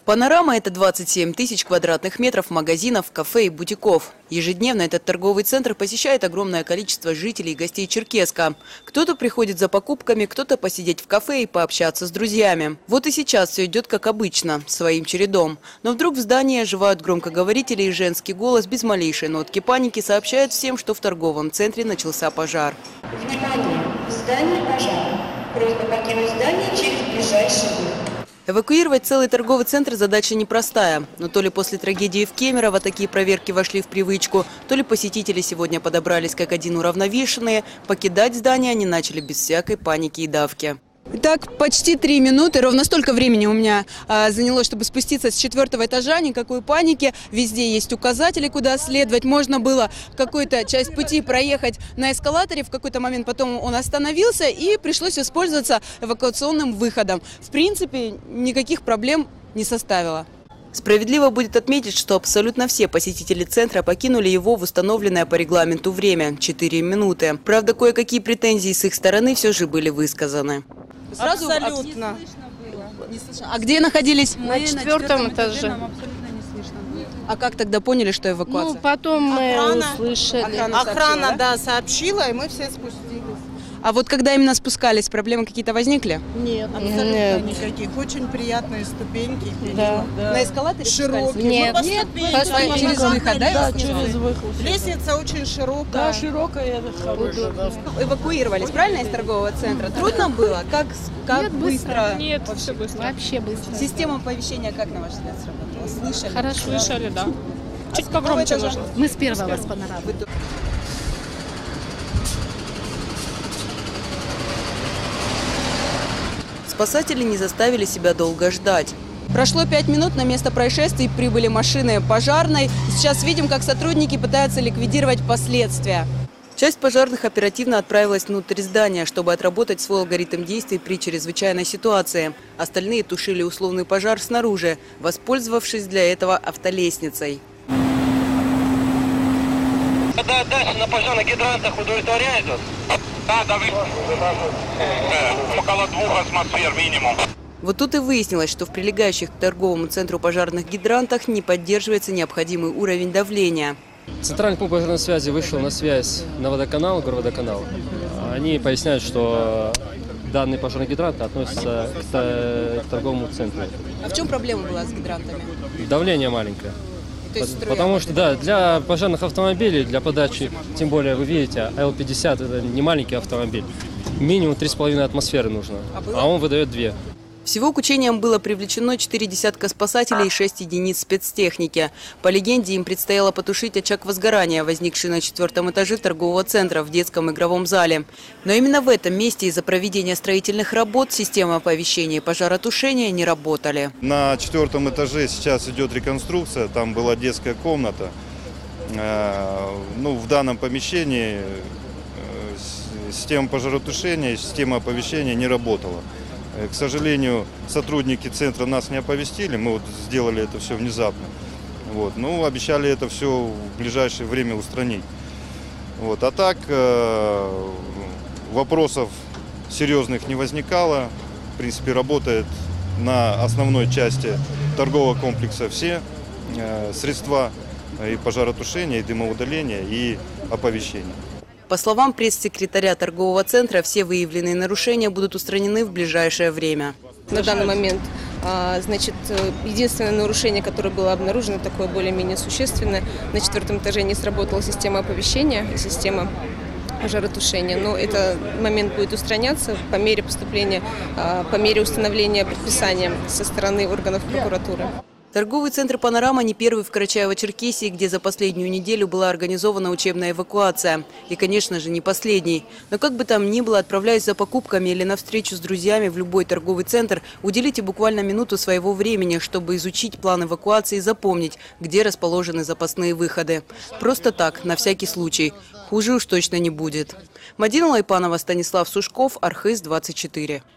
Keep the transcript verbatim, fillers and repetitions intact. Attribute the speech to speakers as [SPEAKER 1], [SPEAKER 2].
[SPEAKER 1] Панорама – это двадцать семь тысяч квадратных метров магазинов, кафе и бутиков. Ежедневно этот торговый центр посещает огромное количество жителей и гостей Черкесска. Кто-то приходит за покупками, кто-то посидеть в кафе и пообщаться с друзьями. Вот и сейчас все идет как обычно, своим чередом. Но вдруг в здании оживают громкоговорители, и женский голос без малейшей нотки паники сообщает всем, что в торговом центре начался пожар.
[SPEAKER 2] Внимание! В здании пожар. Просьба покинуть здание через ближайший выход.
[SPEAKER 1] Эвакуировать целый торговый центр задача непростая. Но то ли после трагедии в Кемерово такие проверки вошли в привычку, то ли посетители сегодня подобрались как один уравновешенные. Покидать здание они начали без всякой паники и давки. Так, почти три минуты, ровно столько времени у меня а, заняло, чтобы спуститься с четвертого этажа. Никакой паники, везде есть указатели, куда следовать. Можно было какую-то часть пути проехать на эскалаторе, в какой-то момент потом он остановился и пришлось воспользоваться эвакуационным выходом. В принципе, никаких проблем не составило. Справедливо будет отметить, что абсолютно все посетители центра покинули его в установленное по регламенту время – четыре минуты. Правда, кое-какие претензии с их стороны все же были высказаны.
[SPEAKER 3] Сразу абсолютно.
[SPEAKER 1] Не слышно. А где находились?
[SPEAKER 3] На четвертом этаже.
[SPEAKER 4] Нам абсолютно не слышно было.
[SPEAKER 1] А как тогда поняли, что эвакуация?
[SPEAKER 3] Ну, потом мы
[SPEAKER 4] Охрана.
[SPEAKER 3] услышали.
[SPEAKER 1] Охрана
[SPEAKER 4] Охрана,
[SPEAKER 1] сообщила, да?
[SPEAKER 4] да, сообщила, и мы все спустились.
[SPEAKER 1] А вот когда именно спускались, проблемы какие-то возникли?
[SPEAKER 4] Нет, абсолютно
[SPEAKER 3] Нет.
[SPEAKER 4] никаких. Очень приятные ступеньки.
[SPEAKER 3] Да.
[SPEAKER 1] На эскалаторе
[SPEAKER 4] Широкие.
[SPEAKER 1] спускались?
[SPEAKER 3] Нет.
[SPEAKER 4] Ну, по
[SPEAKER 3] Нет,
[SPEAKER 4] ступенькам.
[SPEAKER 3] по ступенькам.
[SPEAKER 1] Через выход, да?
[SPEAKER 4] Да,
[SPEAKER 1] эвакуировали?
[SPEAKER 4] через выход. Лестница очень широкая.
[SPEAKER 3] Да, широкая, это хорошая.
[SPEAKER 1] Эвакуировались, правильно, из торгового центра? Трудно было? Как, как
[SPEAKER 3] Нет,
[SPEAKER 1] быстро?
[SPEAKER 3] Нет, все быстро. Вообще быстро.
[SPEAKER 1] Система оповещения как, на ваш взгляд, сработала? Слышали?
[SPEAKER 3] Хорошо. Слышали, да. Чуть
[SPEAKER 1] какого
[SPEAKER 3] погромче
[SPEAKER 1] этажа?
[SPEAKER 3] нужно.
[SPEAKER 5] Мы с первого с панорамы.
[SPEAKER 1] Спасатели не заставили себя долго ждать. Прошло пять минут, на место происшествия прибыли машины пожарной. Сейчас видим, как сотрудники пытаются ликвидировать последствия. Часть пожарных оперативно отправилась внутрь здания, чтобы отработать свой алгоритм действий при чрезвычайной ситуации. Остальные тушили условный пожар снаружи, воспользовавшись для этого автолестницей.
[SPEAKER 6] Да, дальше на пожарных гидрантах удовлетворяет? Да, да, вы... около двух атмосфер минимум.
[SPEAKER 1] Вот тут и выяснилось, что в прилегающих к торговому центру пожарных гидрантах не поддерживается необходимый уровень давления.
[SPEAKER 7] Центральный пункт пожарной связи вышел на связь на водоканал, горводоканал. Они поясняют, что данные пожарные гидранты относятся к, к торговому центру.
[SPEAKER 1] А в чем проблема была с гидрантами?
[SPEAKER 7] Давление маленькое.
[SPEAKER 1] То есть струя
[SPEAKER 7] Потому что, да, для пожарных автомобилей, для подачи, тем более вы видите, Л пятьдесят это не маленький автомобиль, минимум три с половиной атмосферы нужно,
[SPEAKER 1] А было?
[SPEAKER 7] а он выдает две.
[SPEAKER 1] Всего к учениям было привлечено четыре десятка спасателей и шесть единиц спецтехники. По легенде, им предстояло потушить очаг возгорания, возникший на четвертом этаже торгового центра в детском игровом зале. Но именно в этом месте из-за проведения строительных работ системы оповещения и пожаротушения не работали.
[SPEAKER 8] На четвертом этаже сейчас идет реконструкция, там была детская комната. Ну, в данном помещении система пожаротушения и система оповещения не работала. К сожалению, сотрудники центра нас не оповестили, мы вот сделали это все внезапно. Вот. Ну, обещали это все в ближайшее время устранить. Вот. А так э, вопросов серьезных не возникало. В принципе, работает на основной части торгового комплекса все э, средства и пожаротушения, и дымоудаления, и оповещения.
[SPEAKER 1] По словам пресс-секретаря торгового центра, все выявленные нарушения будут устранены в ближайшее время.
[SPEAKER 9] На данный момент, значит, единственное нарушение, которое было обнаружено, такое более-менее существенное, на четвертом этаже не сработала система оповещения и система пожаротушения. Но этот момент будет устраняться по мере поступления, по мере установления предписания со стороны органов прокуратуры.
[SPEAKER 1] Торговый центр «Панорама» не первый в Карачаево-Черкесии, где за последнюю неделю была организована учебная эвакуация. И, конечно же, не последний. Но как бы там ни было, отправляясь за покупками или на встречу с друзьями в любой торговый центр, уделите буквально минуту своего времени, чтобы изучить план эвакуации и запомнить, где расположены запасные выходы. Просто так, на всякий случай. Хуже уж точно не будет. Мадина Лайпанова, Станислав Сушков, Архыз двадцать четыре.